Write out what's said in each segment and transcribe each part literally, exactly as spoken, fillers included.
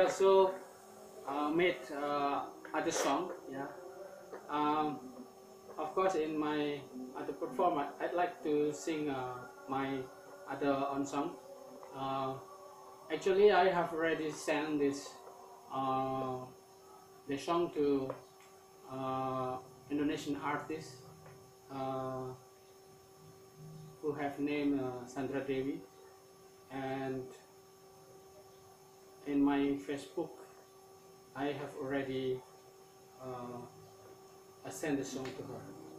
also uh, made uh, other song. Yeah. Um, of course, in my other performance, I'd like to sing uh, my other own song. Uh, actually, I have already sang this uh, the song to uh, Indonesian artists uh, who have named uh, Sandra Dewi, and in my Facebook I have already uh, sent the song to her.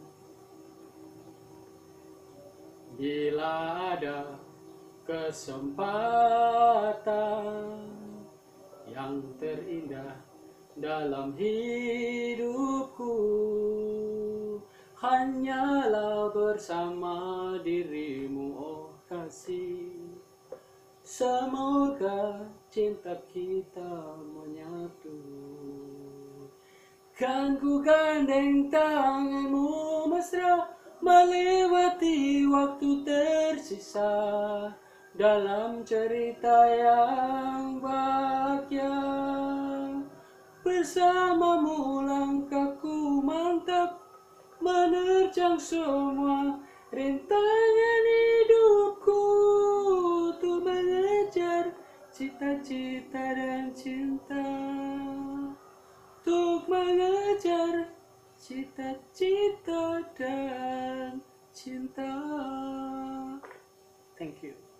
Bila ada kesempatan yang terindah dalam hidupku, hanyalah bersama dirimu, oh kasih. Semoga cinta kita menyatu. Kan ku gandeng tanganmu mesra, melewati waktu tersisa dalam cerita yang bahagia. Bersamamu langkahku mantap, menerjang semua rintangan hidupku, untuk mengejar cita-cita dan cinta, untuk mengejar cita-cita dan cinta. Thank you.